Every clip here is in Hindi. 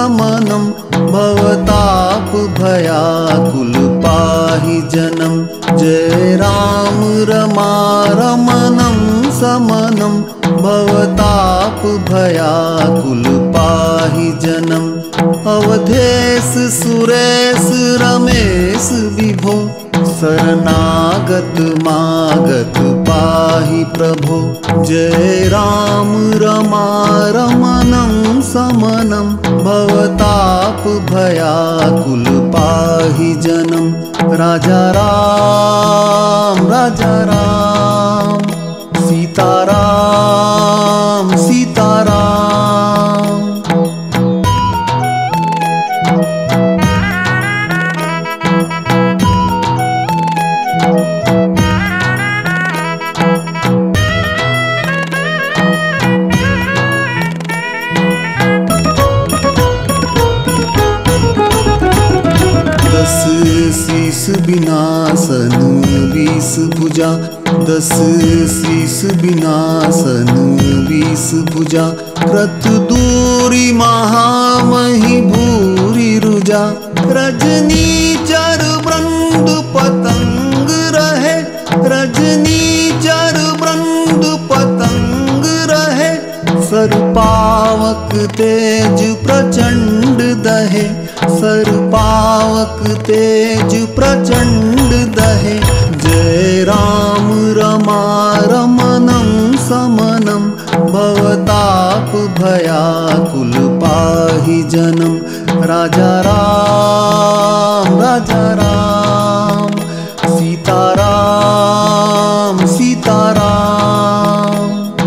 समनं भवताप भयाकुल पाहि जनं। जय राम रमा रमणं समनं भवताप भयाकुल पाहि जनं। अवधेश सुरेश रमेश विभो शरणागत मागत पाहि प्रभो। जय राम रमा रमणं समनं भवताप भयाकुल पाहि जनं। राजा राम सीताराम सीताराम। दस शीस विनाशन 20 भुजा। दस शीस विनाशन 20 भुजा। रथ दूरी महामहि भूरि रुजा। रजनी चर वृंद पतंग रहे। रजनी चर वृंद पतंग रहे। सर्पावक तेज प्रचंड दहे। सर्पावक तेज प्रचंड दहे। जय राम रमा रमणं समनं भवताप भयाकुल पाहि जनं। राजा राम सीताराम सीताराम।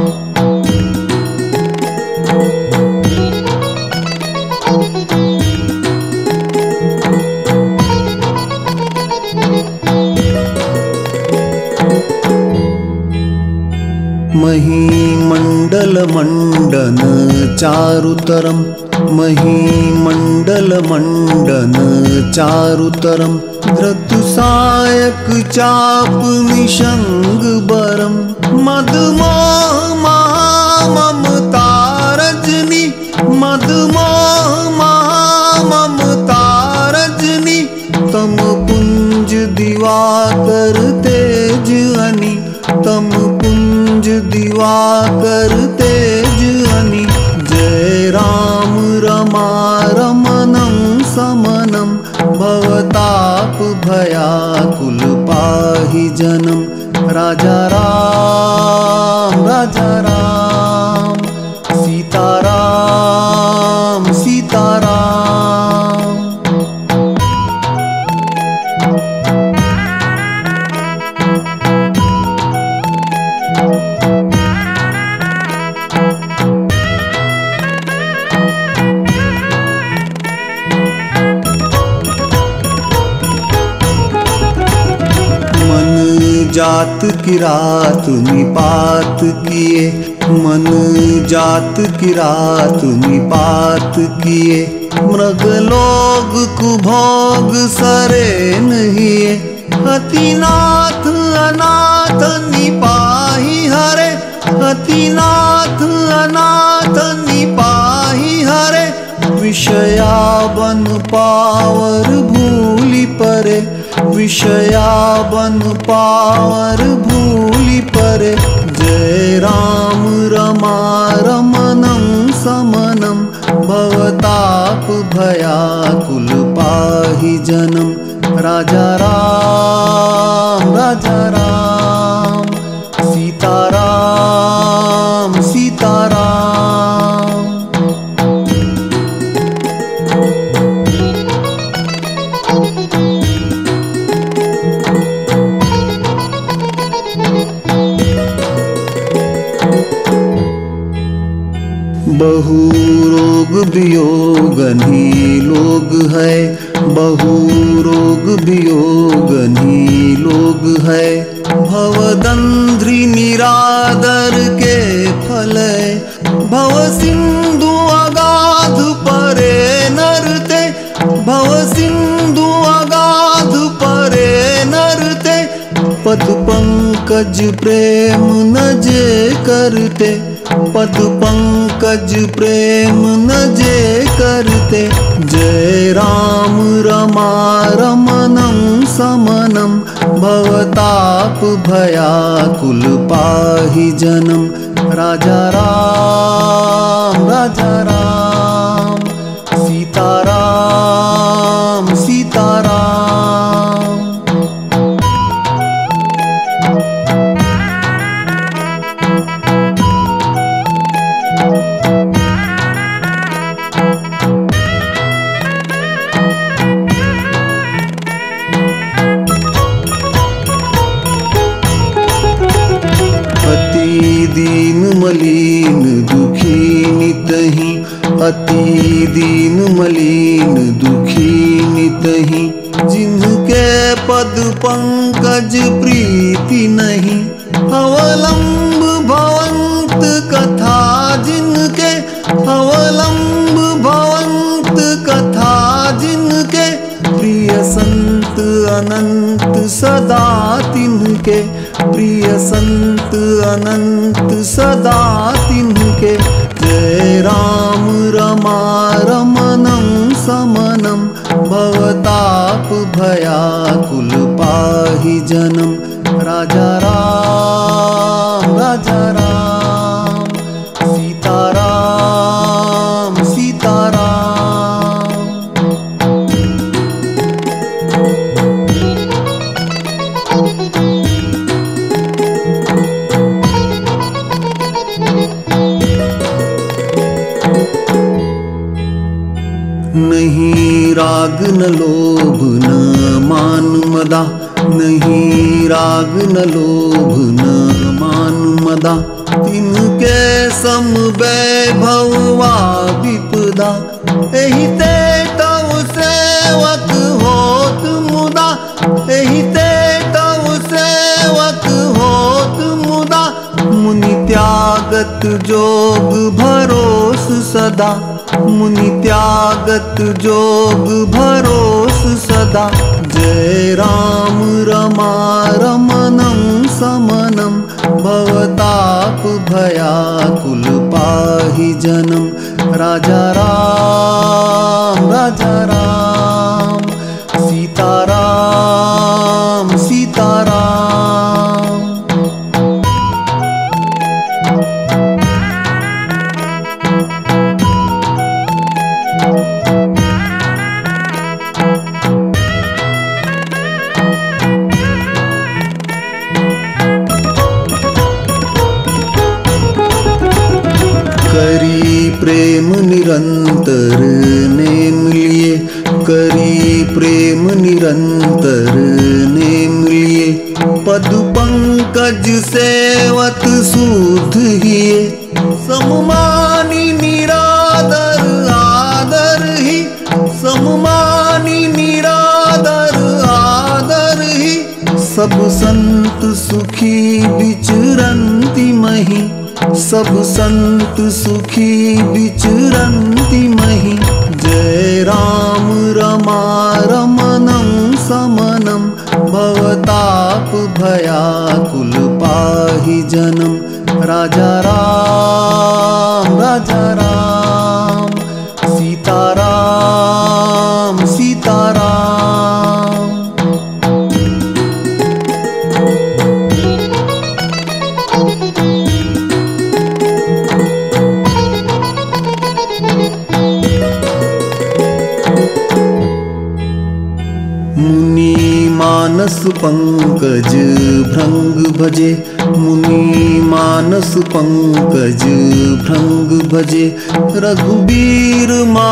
महीमंडल मंडन चारुतरम। महीमंडल मंडन चारुतरम। धृतुसायक चाप निषंग बरम। मदमोह ममता रजनी। मदमोह ममता रजनी। तम पुंज दिवाकर तेज अनी। तम पुंज दिवाकर तेज अनी। जय राम रमा रमणं समनं भवताप भयाकुल पाहि जनं। राजा राम सीताराम सीताराम। जात किरात निपात किए। मन जात किरात निपात किए। मृगलोक कुभोग सरे नहीं। अतिनाथ अनाथ निपाहि हरे। अतिनाथ अनाथ निपाहि हरे। विषया बन पावर भूलि परे। विषया बन पावर भूलि परे। जय राम रमा रमणं समनं भवताप भयाकुल पाहि जनं। राजा राम सीताराम सीताराम। बहु रोग वियोगनी लोग है। बहु रोग वियोगनी लोग है। भवदंध्रि निरादर के फल। भव सिंधु अगाध परे नरते। भव सिंधु अगाध परे नरते। पद पंकज प्रेम न जे करते। पद पंकज प्रेम न जे करते। जय राम रमा रमणं समनं भवताप भयाकुल पाहि जनं। राजा राम राजा राम सीताराम सीताराम। दीन मलिन दुखी नितहि, अति दीन मलिन दुखी नितहि। जिनके पद पंकज प्रीति नहीं, अवलंब भवंत कथा जिनके। अवलंब भवंत कथा जिनके, प्रिय संत अनंत सदा तिनके। प्रिय संत अनंत सदा तिनके। जय राम रमा रमणं समनं भवताप भयाकुल पाहि जनं। राजा राम राजा राम सीताराम सीताराम। नहीं राग न लोभ न मान मदा, नहीं राग न लोभ न मान मदा। तिनके सम वैभवा विपदा, एहि ते तव सेवक होत मुदा। एहि ते तव सेवक होत मुदा। मुनि त्यागत जोग भरोस सदा। मुनि त्यागत जोग भरोस सदा। जय राम रमा रमणं समनं भवताप भयाकुल पाहि जनं। राजा राम राजा राम सीताराम सीताराम। करी प्रेम निरंतर नेम लिए। करी प्रेम निरंतर नेम लिए। पद पंकज सेवत सूध हिए। सममानी निरादर आदर ही। सममानी निरादर आदर ही। सब संत सुखी विचरंति मही। सब संत सुखी विचरंति मही। जय राम रमा रमणं समनं भवताप भयाकुल पाहि जनं। राजा राम राजा राम सीताराम सीताराम। मुनि मानस पंकज भृंग भजे। मुनि मानस पंकज भृंग भजे। रघुबीर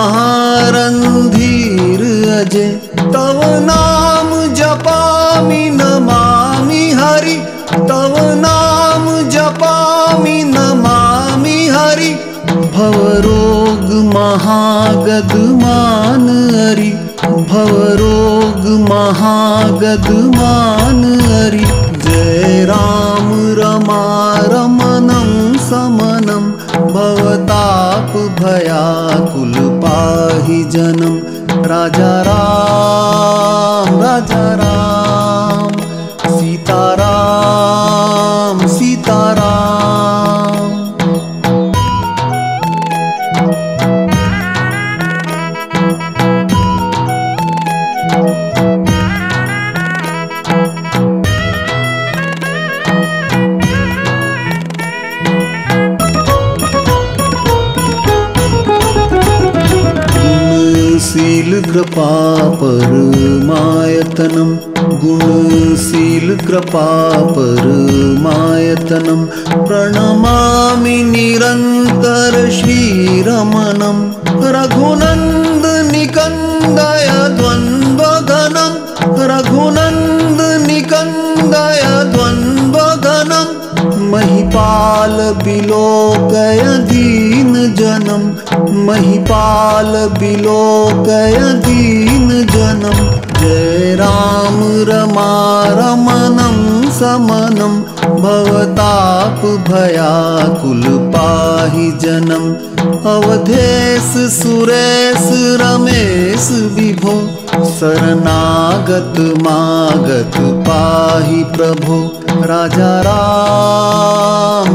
महारंधीर अजय। तव नाम जपामि नमामि हरि। तव नाम जपामि नमामि हरि। भवरोग महागद मान हरि। भवरोग महागद मान हरि। जय राम रमा रमणं समनं भवताप भयाकुल पाहि जनं। राजा राम राजा राम सीताराम सीताराम। कृपा परमायतनं गुणशील कृपा परमायतनं प्रणमामि निरन्तर श्रीरमणं रघुनन्दनिकन्दय द्वन्द्वघनं रघुनन्दनिकन्दय द्वन्द्वघनं महिपाल बिलोकय दीनजनं महिपाल बिलोकय दीनजनं जय राम रमा रमणं समनं भवताप भयाकुल पाहि जनं अवधेश सुरेश रमेश विभो शरणागत मागत पाहि प्रभो राजा राम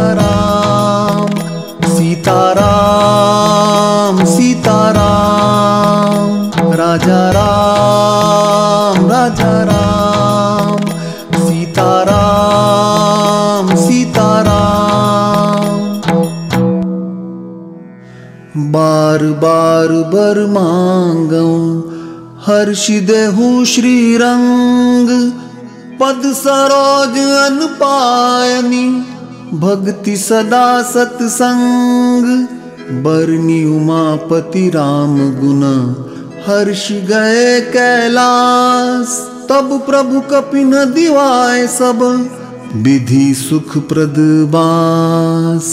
सीताराम सीताराम राजा राम सीताराम सीताराम बार बार बर मांगऊं हर्ष देहु श्रीरंग पद सरोज अन पायनी भक्ति सदा सत्संग बरनी उमापति राम गुण हर्ष गए कैलास तब प्रभु कपिन दिवाए सब विधि सुख प्रद बास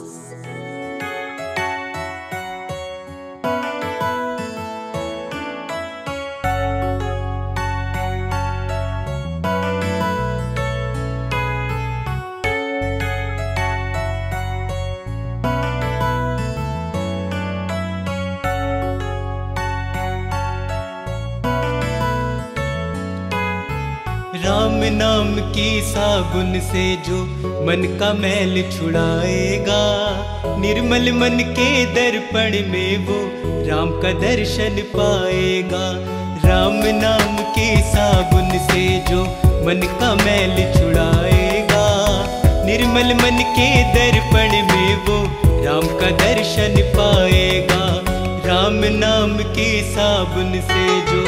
राम नाम की साबुन से जो मन का मैल छुड़ाएगा निर्मल मन के दर्पण में वो राम का दर्शन पाएगा। राम नाम की साबुन से जो मन का मैल छुड़ाएगा निर्मल मन के दर्पण में वो राम का दर्शन पाएगा। राम नाम की साबुन से जो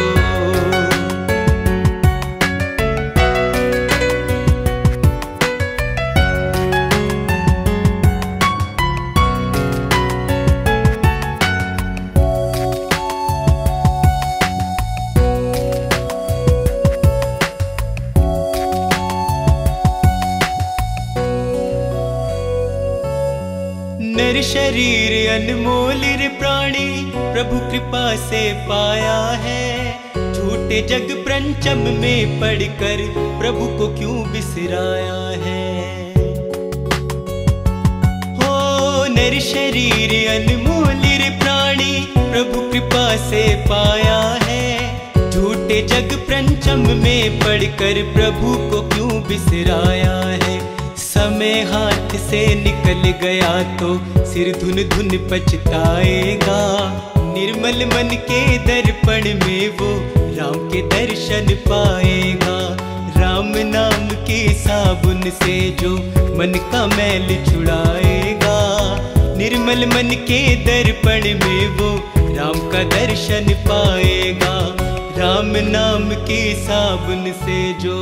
नर शरीर अनमोल रे प्राणी प्रभु कृपा से पाया है। झूठे जग प्रंचम में पड़कर प्रभु को क्यों बिसराया है। हो नर शरीर अनमोल रे प्राणी प्रभु कृपा से पाया है। झूठे जग प्रंचम में पड़कर प्रभु को क्यों बिसराया है। समय हाथ से निकल गया तो सिर धुन धुन पछताएगा। निर्मल मन के दर्पण में वो राम के दर्शन पाएगा। राम नाम की साबुन से जो मन का मैल छुड़ाएगा निर्मल मन के दर्पण में वो राम का दर्शन पाएगा। राम नाम की साबुन से जो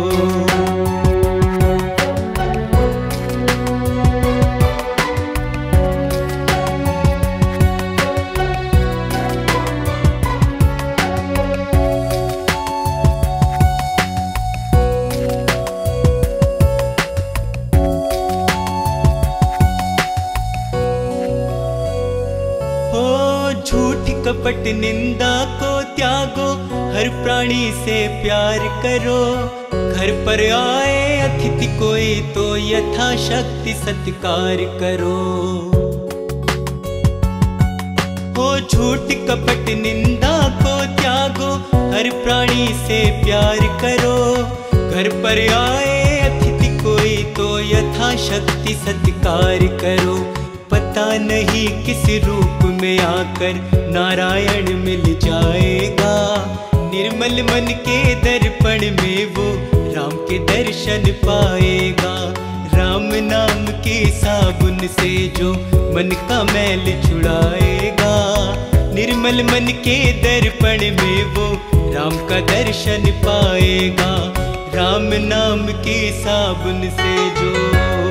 झूठी कपट निंदा को त्यागो हर प्राणी से प्यार करो। घर पर आए अतिथि कोई तो यथाशक्ति सत्कार करो। हो झूठी कपट निंदा को त्यागो हर प्राणी से प्यार करो। घर पर आए अतिथि कोई तो यथाशक्ति सत्कार करो। पता नहीं किस रूप में आकर नारायण मिल जाएगा। निर्मल मन के दर्पण में वो राम के दर्शन पाएगा। राम नाम की साबुन से जो मन का मैल छुड़ाएगा निर्मल मन के दर्पण में वो राम का दर्शन पाएगा, राम नाम के साबुन से जो।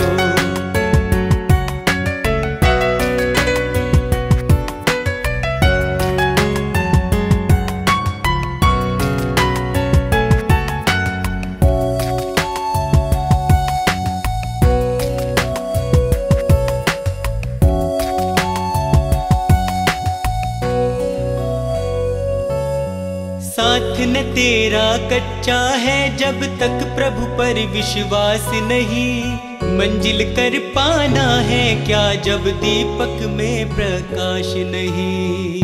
साथ न तेरा कच्चा है जब तक प्रभु पर विश्वास नहीं, मंजिल कर पाना है क्या जब दीपक में प्रकाश नहीं।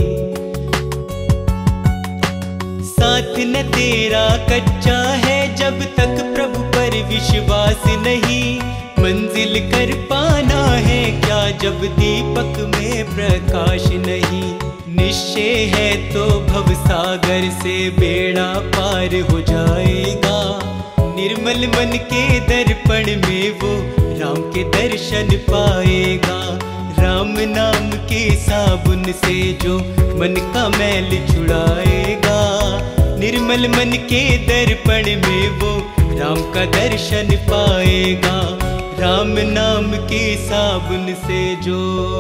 साथ न तेरा कच्चा है जब तक प्रभु पर विश्वास नहीं, मंजिल कर पाना है क्या जब दीपक में प्रकाश नहीं। निश्चय है तो भवसागर से बेड़ा पार हो जाएगा, निर्मल मन के दर्पण में वो राम के दर्शन पाएगा, राम नाम के साबुन से जो मन का मैल छुड़ाएगा। निर्मल मन के दर्पण में वो राम का दर्शन पाएगा, राम नाम के साबुन से जो।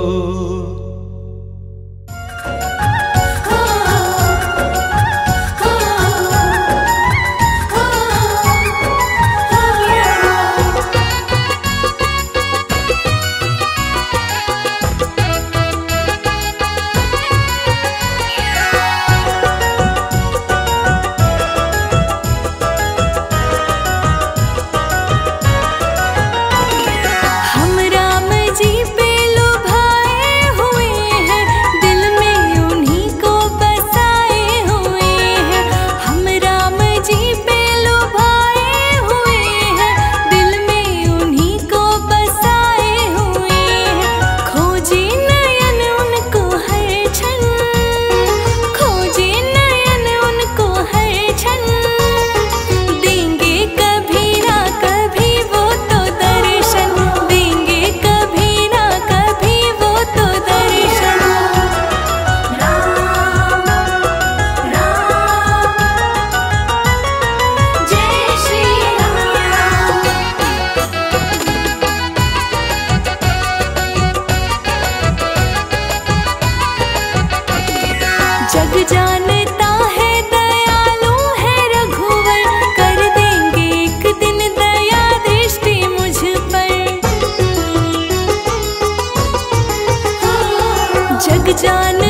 जग जानता है दयालु है रघुवर, कर देंगे एक दिन दया दृष्टि मुझ पर। जग जान